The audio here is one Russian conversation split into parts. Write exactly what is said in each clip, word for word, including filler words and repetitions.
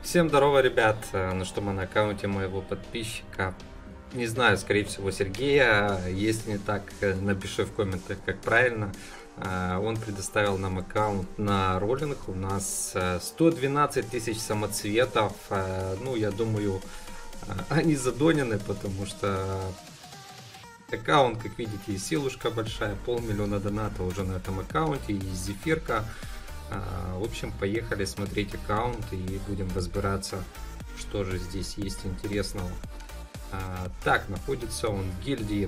Всем здорово, ребят. Ну что, мы на аккаунте моего подписчика. Не знаю, скорее всего, Сергея. Если не так, напиши в комментах, как правильно. Он предоставил нам аккаунт на роллинг. У нас сто двенадцать тысяч самоцветов. Ну, я думаю, они задонены, потому что аккаунт, как видите, и силушка большая. Полмиллиона доната уже на этом аккаунте. И зефирка. В общем, поехали смотреть аккаунт и будем разбираться, что же здесь есть интересного. Так, находится он в гильдии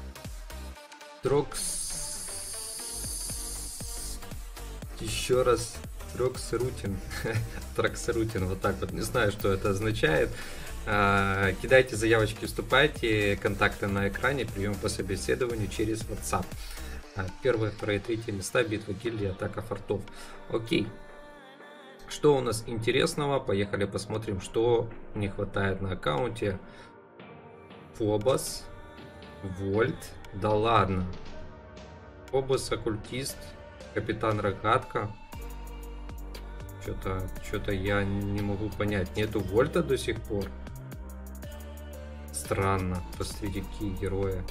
Трокс... Еще раз, Троксрутин. Троксрутин, вот так вот, не знаю, что это означает. Кидайте заявочки, вступайте, контакты на экране, прием по собеседованию через WhatsApp. Первые, вторые, третьи места, битва гильдии, атака фортов. Окей. Что у нас интересного? Поехали посмотрим, что не хватает на аккаунте. Фобос, Вольт. Да ладно. Фобос, оккультист, капитан Рогатка. Что-то что-то я не могу понять. Нету Вольта до сих пор. Странно. Посмотрите, какие герои.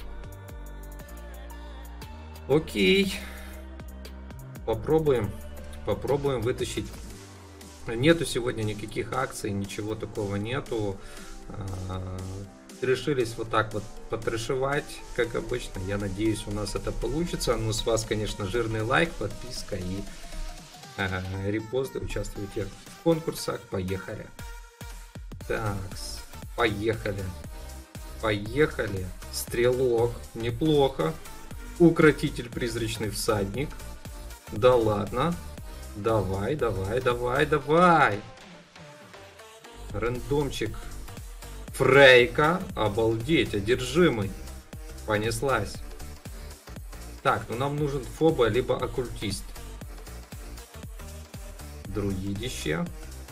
Окей. Попробуем. Попробуем вытащить. Нету сегодня никаких акций, ничего такого нету. Решились вот так вот потрешивать, как обычно. Я надеюсь, у нас это получится. Ну, с вас, конечно, жирный лайк, подписка и э, репосты. Участвуйте в конкурсах. Поехали. Так, поехали. Поехали. Стрелок. Неплохо. Укротитель, призрачный всадник. Да ладно. Давай, давай, давай, давай. Рандомчик. Фрейка. Обалдеть, одержимый. Понеслась. Так, ну нам нужен фоба, либо оккультист. Друидище.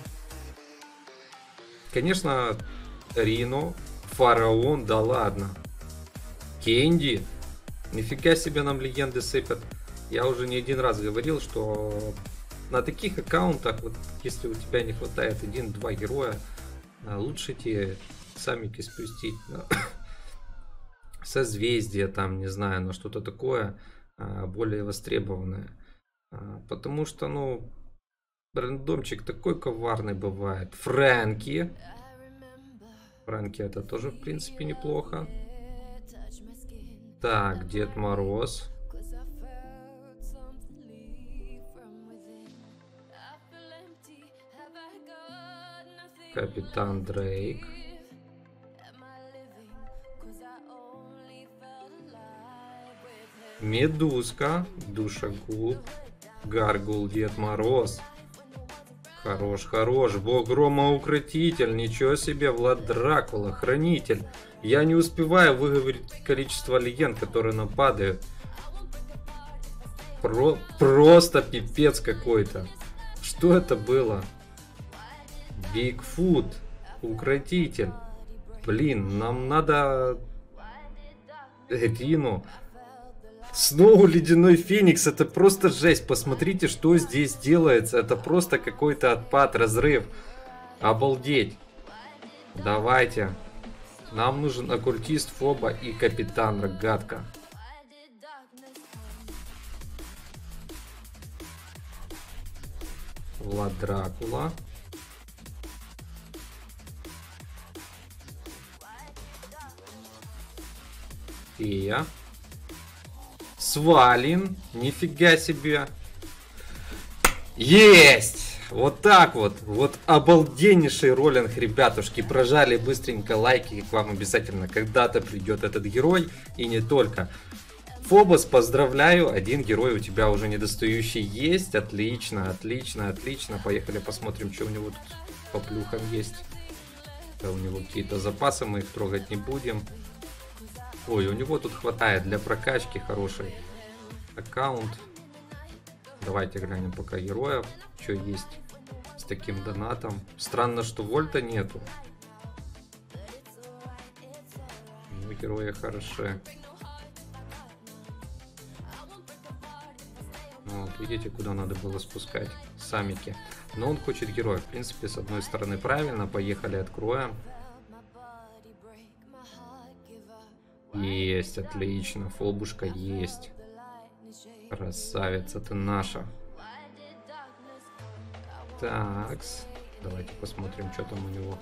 Конечно, Рино. Фараон, да ладно. Кенди. Нифига себе нам легенды сыпят. Я уже не один раз говорил, что на таких аккаунтах, вот если у тебя не хватает один-два героя, лучше тебе самики спустить на созвездие, там, не знаю, на что-то такое более востребованное. Потому что, ну, рандомчик такой коварный бывает. Фрэнки. Фрэнки это тоже, в принципе, неплохо. Так, Дед Мороз. Капитан Дрейк. Медузка. Душегуб. Гаргул. Дед Мороз. Хорош, хорош. Бог Грома, укротитель. Ничего себе. Влад Дракула. Хранитель. Я не успеваю выговорить количество легенд, которые нам падают. Про просто пипец какой-то. Что это было? Бигфут. Укротитель. Блин, нам надо... Рину. Снова Ледяной Феникс. Это просто жесть. Посмотрите, что здесь делается. Это просто какой-то отпад, разрыв. Обалдеть. Давайте. Нам нужен оккультист, фоба и капитан Рогатка. Влад Дракула. Фея. Свалин. Нифига себе. Есть! Вот так вот. Вот обалденнейший роллинг, ребятушки. Прожали быстренько лайки. К вам обязательно когда-то придет этот герой. И не только. Фобос, поздравляю. Один герой у тебя уже недостающий есть. Отлично, отлично, отлично. Поехали посмотрим, что у него тут по плюхам есть. Да, у него какие-то запасы. Мы их трогать не будем. Ой, у него тут хватает для прокачки хороший аккаунт. Давайте глянем пока героев, что есть с таким донатом. Странно, что Вольта нету. Ну, герои хороши. Вот, видите, куда надо было спускать самики. Но он хочет героя. В принципе, с одной стороны правильно. Поехали, откроем. Есть, отлично. Фобушка есть. Красавица ты наша. Такс. Давайте посмотрим, что там у него.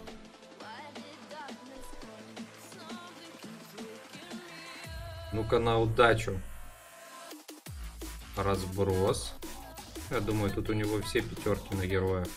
Ну-ка на удачу. Разброс. Я думаю, тут у него все пятерки на героя.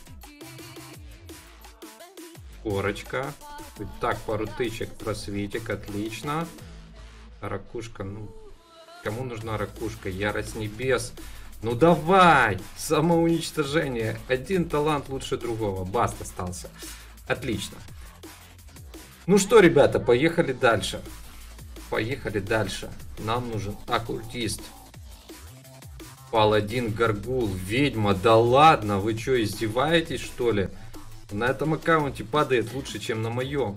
Корочка. Так, пару тычек, просветик, отлично. Ракушка, ну... Кому нужна ракушка? Ярость небес. Ну давай! Самоуничтожение. Один талант лучше другого. Баст остался. Отлично. Ну что, ребята, поехали дальше. Поехали дальше. Нам нужен оккультист. Паладин Гаргул. Ведьма. Да ладно, вы что, издеваетесь, что ли? На этом аккаунте падает лучше, чем на моем.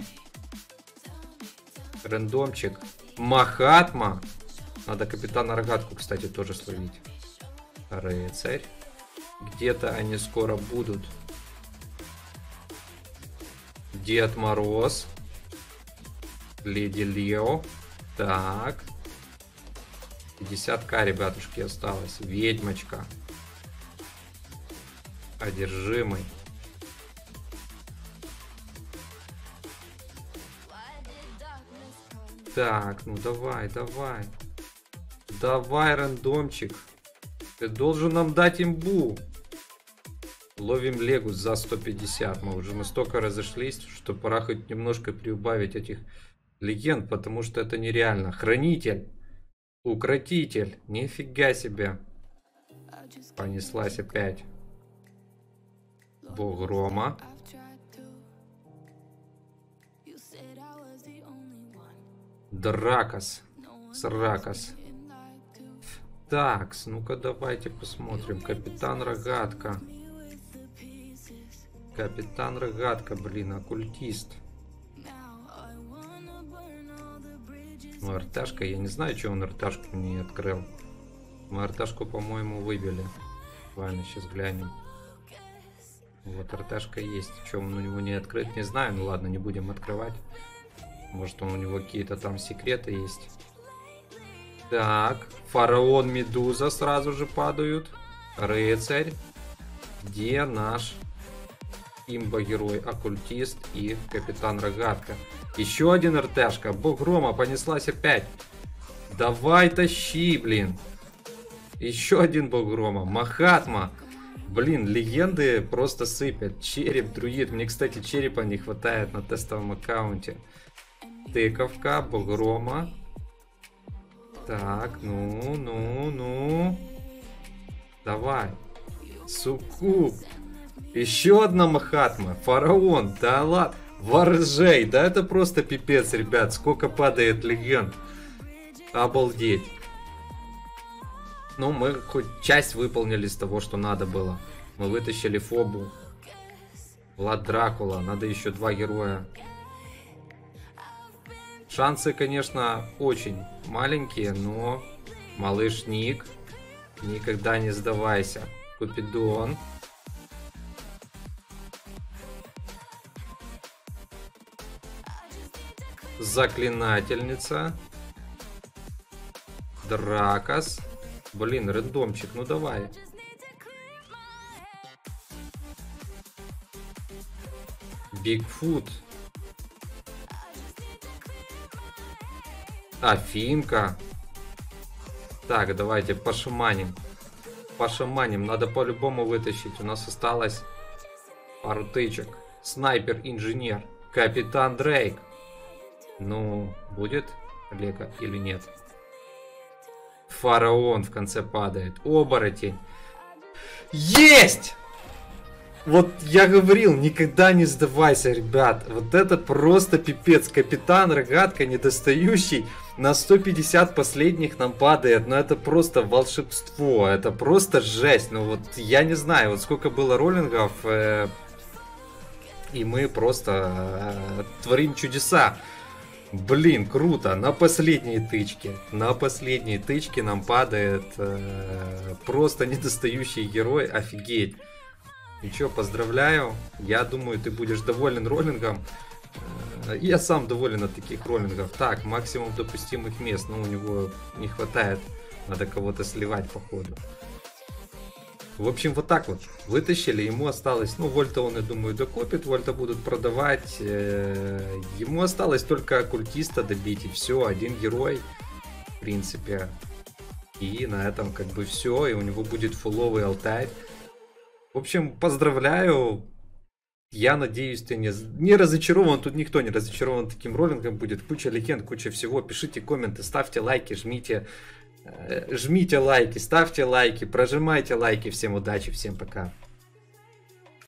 Рандомчик. Махатма. Надо капитана Рогатку, кстати, тоже словить. Рыцарь. Где-то они скоро будут. Дед Мороз. Леди Лео. Так. пятьдесят тысяч, ребятушки, осталось. Ведьмочка. Одержимый. Так, ну давай, давай. Давай, рандомчик. Ты должен нам дать имбу. Ловим Легус за сто пятьдесят. Мы уже настолько разошлись, что пора хоть немножко приубавить этих легенд, потому что это нереально. Хранитель. Укротитель. Нифига себе. Понеслась опять. Бог Грома. Дракос. Сракос. Так, ну-ка давайте посмотрим. Капитан Рогатка. Капитан Рогатка, блин, оккультист. Ну, РТшка, я не знаю, что он РТшку не открыл. Мы РТшку, по-моему, выбили. Ладно, сейчас глянем. Вот РТшка есть. Что он у него не открыт, не знаю. Ну ладно, не будем открывать. Может, он, у него какие-то там секреты есть. Так, фараон, Медуза сразу же падают. Рыцарь. Где наш имба-герой, оккультист и капитан Рогатка? Еще один РТшка. Бог Грома, понеслась опять. Давай тащи, блин. Еще один Бог Грома. Махатма. Блин, легенды просто сыпят. Череп, друид. Мне, кстати, черепа не хватает на тестовом аккаунте. Тыковка, Бог Грома. Так, ну, ну, ну. Давай. Суккуб. Еще одна Махатма. Фараон. Да ладно. Воржей. Да это просто пипец, ребят. Сколько падает легенд. Обалдеть. Ну, мы хоть часть выполнили из того, что надо было. Мы вытащили Фобу. Влад Дракула. Надо еще два героя. Шансы, конечно, очень маленькие, но малыш Ник, никогда не сдавайся. Купидон. Заклинательница. Дракос. Блин, рандомчик, ну давай. Бигфут. Афинка. Так, давайте пошаманим. Пошаманим. Надо по-любому вытащить. У нас осталось пару тычек. Снайпер-инженер. Капитан Дрейк. Ну, будет Лего или нет? Фараон в конце падает. Оборотень. Есть! Вот я говорил, никогда не сдавайся, ребят. Вот это просто пипец. Капитан Рогатка недостающий. На сто пятьдесят последних нам падает. Но это просто волшебство. Это просто жесть. Ну вот я не знаю, вот сколько было роллингов. Э, и мы просто э, творим чудеса. Блин, круто. На последней тычке. На последней тычке нам падает э, просто недостающий герой. Офигеть. Ничего, поздравляю. Я думаю, ты будешь доволен роллингом. Я сам доволен от таких роллингов. Так, максимум допустимых мест, но у него не хватает. Надо кого-то сливать, походу. В общем, вот так вот. Вытащили, ему осталось... Ну, Вольта он, я думаю, докупит. Вольта будут продавать. Ему осталось только оккультиста добить, и все. Один герой, в принципе. И на этом как бы все. И у него будет фуловый алтарь. В общем, поздравляю. Я надеюсь, ты не, не разочарован. Тут никто не разочарован таким роллингом. Будет куча легенд, куча всего. Пишите комменты, ставьте лайки, жмите, э, жмите лайки, ставьте лайки, прожимайте лайки. Всем удачи, всем пока.